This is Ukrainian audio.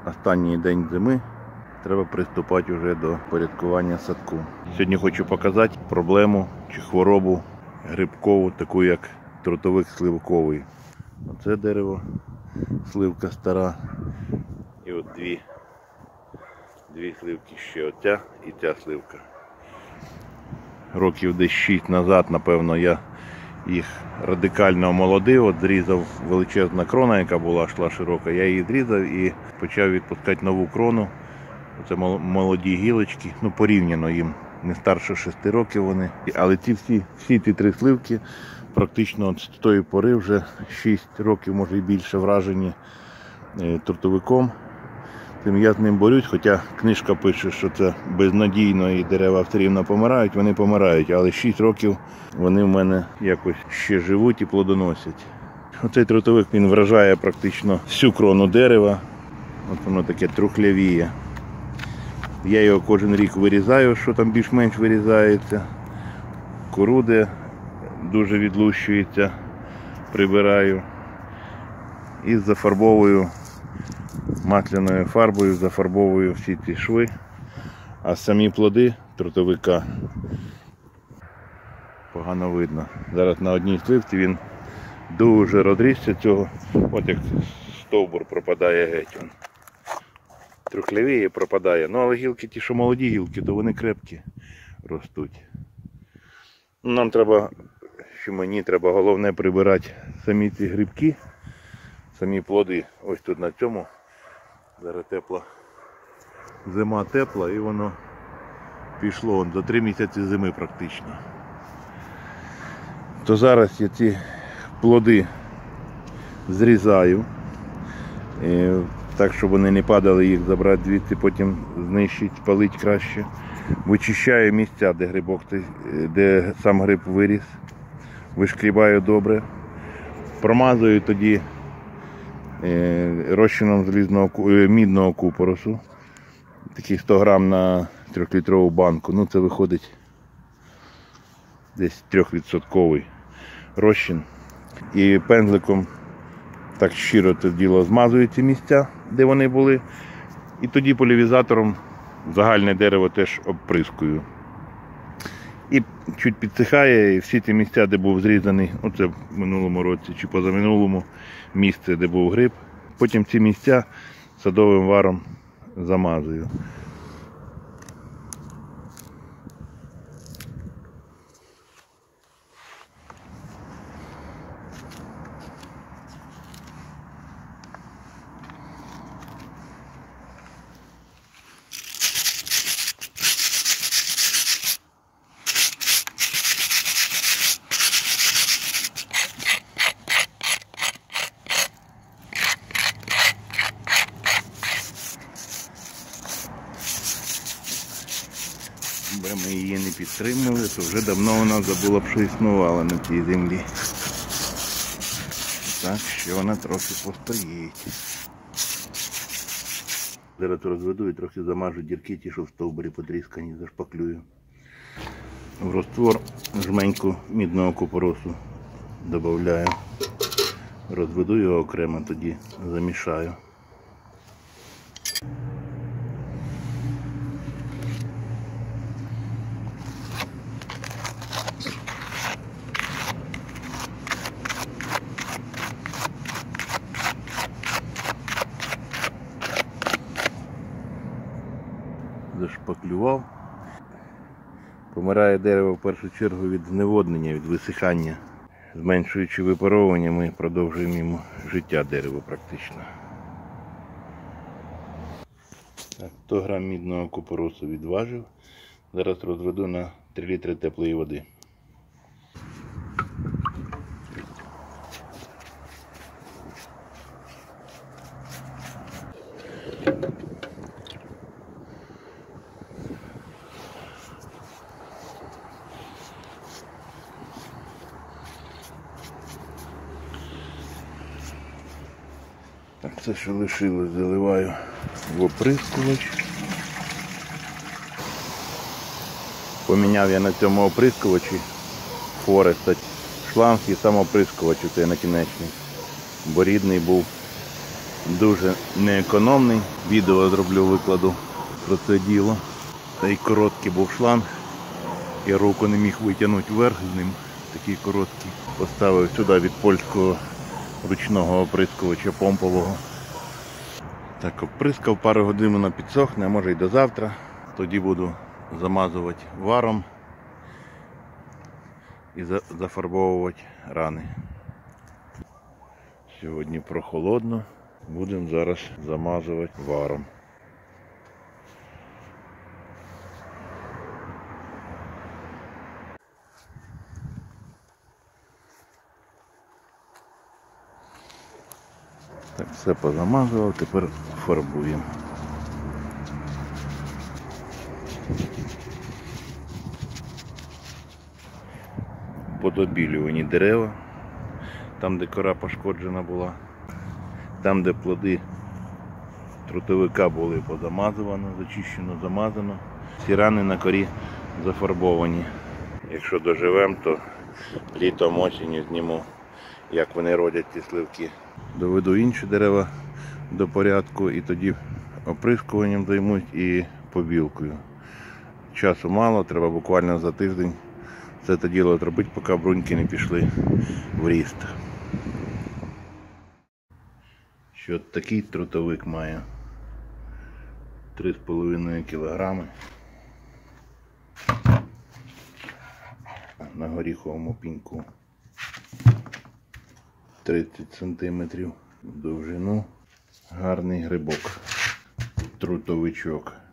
останній день зими. Треба приступати вже до порядкування садку. Сьогодні хочу показати проблему чи хворобу грибкову, таку як трутовик сливковий. Оце дерево, сливка стара. І от дві сливки ще, оця і ця сливка. Років десь 6 назад, напевно, я їх радикально омолодив, от зрізав величезна крона, яка була, йшла широка, я її зрізав і почав відпускати нову крону. Це молоді гілочки, ну порівняно їм, не старше 6 років вони. Але всі ці 3 сливки практично от з тої пори вже 6 років, може і більше, вражені трутовиком. Тим я з ним борюсь, хоча книжка пише, що це безнадійно і дерева все рівно помирають, вони помирають, але 6 років вони в мене якось ще живуть і плодоносять. Оцей трутовик, він вражає практично всю крону дерева, от воно таке трухлявіє. Я його кожен рік вирізаю, що там більш-менш вирізається, кору де дуже відлущується, прибираю і зафарбовую масляною фарбою, зафарбовую всі ці шви, а самі плоди трутовика погано видно. Зараз на одній сливці він дуже розрісся цього, от як стовбур пропадає геть. Трухлявіє, пропадає. Ну але гілки ті, що молоді гілки, то вони крепкі ростуть. Нам треба, що мені треба, головне прибирати самі ці грибки, самі плоди. Ось тут на цьому. Зараз тепла, зима тепла і воно пішло за 3 місяці зими практично. То зараз я ці плоди зрізаю, так щоб вони не падали, їх забрати звідси, потім знищити, спалити краще. Вичищаю місця, де грибок, де сам гриб виріс, вишкрібаю добре, промазую тоді розчином мідного купоросу, такий 100 грам на 3-літрову банку, ну це виходить десь 3% розчин. І пензликом так щиро це діло змазую ці місця, де вони були, і тоді поляризатором загальне дерево теж обприскую. І чуть підсихає, і всі ці місця, де був зрізаний, оце в минулому році чи позаминулому, місце, де був гриб, потім ці місця садовим варом замазую. Якби ми її не підтримували, то вже давно вона забула б, що існувала на цій землі. Так що вона трохи постоїть. Зараз розведу і трохи замажу дірки, ті, що в стовбурі потріскані, зашпаклюю. В розтвор жменьку мідного купоросу додаю. Розведу його окремо, тоді замішаю. Зашпаклював. Помирає дерево в першу чергу від зневоднення, від висихання. Зменшуючи випаровування, ми продовжуємо йому життя дерева практично. Так, 100 грам мідного купоросу відважив. Зараз розведу на 3 літри теплої води. Так, все, що лишилось, заливаю в оприскувач. Поміняв я на цьому оприскувачі Форест шланг і сам оприскувач, оцей накінечний, бо рідний був дуже неекономний. Відео зроблю, викладу про це діло. Та й короткий був шланг. Я руку не міг витягнути вверх з ним, такий короткий. Поставив сюди від польського ручного оприскувача помпового. Так, оприскав, пару годин вона підсохне, а може й до завтра. Тоді буду замазувати варом і зафарбовувати рани. Сьогодні прохолодно, будемо зараз замазувати варом. Так, все позамазував, тепер фарбуємо. Подобілювані дерева, там де кора пошкоджена була, там де плоди трутовика були позамазувано, зачищено, замазано. Всі рани на корі зафарбовані. Якщо доживемо, то літом, осінню зніму, як вони родять ці сливки. Доведу інші дерева до порядку і тоді оприскуванням займусь і побілкою. Часу мало, треба буквально за тиждень все це діло зробити, поки бруньки не пішли в ріст. Що такий трутовик має 3,5 кг на горіховому піньку, 30 см в довжину, гарний грибок, трутовичок.